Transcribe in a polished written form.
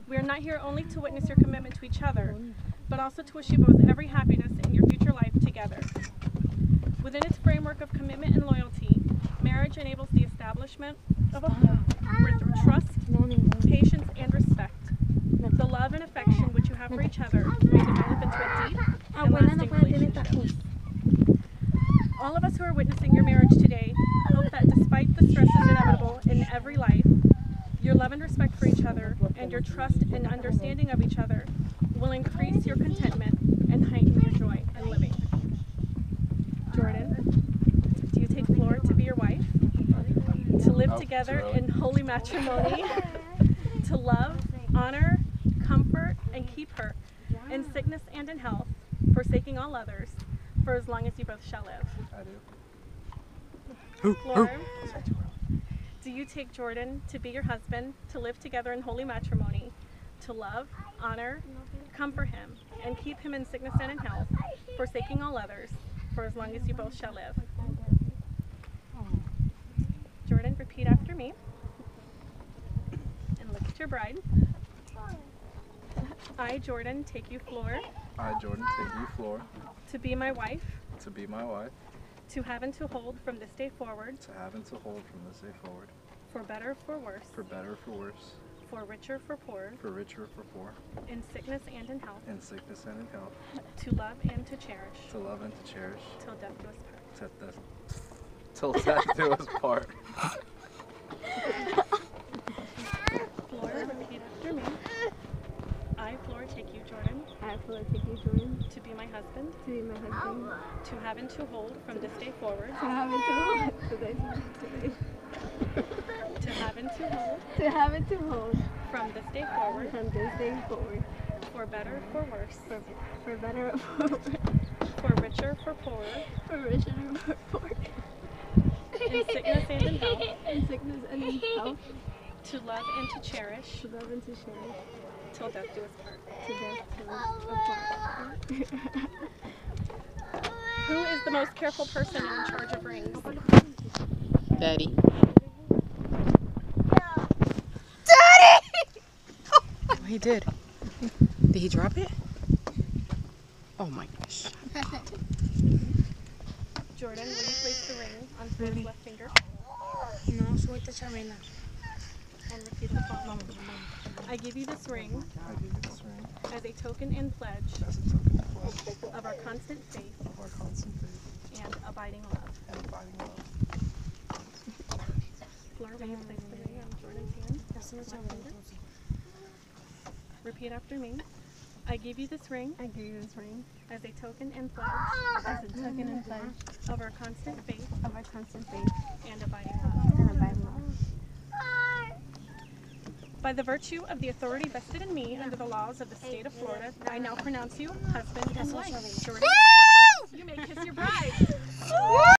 We are not here only to witness your commitment to each other, but also to wish you both every happiness in your future life together. Within its framework of commitment and loyalty, marriage enables the establishment of a home where through trust, patience, and respect, the love and affection which you have for each other may develop into a deep and lasting relationship. All of us who are witnessing your marriage today hope that despite the stresses inevitable in every life, your love and respect for each other and your trust and understanding of each other will increase your contentment and heighten your joy in living. Jordan, do you take Flor to be your wife? To live together in holy matrimony? To love, honor, comfort, and keep her in sickness and in health, forsaking all others, for as long as you both shall live? I do. Flor, do you take Jordan to be your husband, to live together in holy matrimony, to love, honor, comfort him, and keep him in sickness and in health, forsaking all others, for as long as you both shall live? Jordan, repeat after me, and look at your bride. I, Jordan, take you, Flor, I, Jordan, take you, Flor, to be my wife, to be my wife, to have and to hold from this day forward, to have and to hold from this day forward, for better, for worse, for better, for worse, for richer, for poorer, for richer, for poor, in sickness and in health, in sickness and in health, to love and to cherish, to love and to cherish, till death do us part. till death do us part. Flor, repeat after me. I, Flor, take you, Jordan, I, Flor, take you, Jordan, to be my husband, to be my husband, to have and to hold from this day forward, to have and to hold today, to have and to hold to have and to hold from this day forward, from this day forward, for better, for worse, for better, for worse, for richer, for poorer, for richer, for poor, in sickness and in health, in sickness and in health, to love and to cherish, to love and to share, till death do us part. to death do us apart. Who is the most careful person in charge of rings? Daddy. Oh, he did. Did he drop it? Oh my gosh. Jordan, will you place the ring on Flor's left finger No, suelta Chabela. and repeat the following? I give you this ring I give you this ring as a token and pledge as a token of pledge of our constant faith of our constant faith and abiding love. and abiding love. Flor, will you place the ring on Jordan's hand? Left finger. Repeat after me. I give you this ring I give you this ring as a token and pledge as a token and pledge of our constant faith of our constant faith and abiding love. and abiding love. By the virtue of the authority vested in me under the laws of the state of Florida, I now pronounce you husband and wife. Jordan, you may kiss your bride.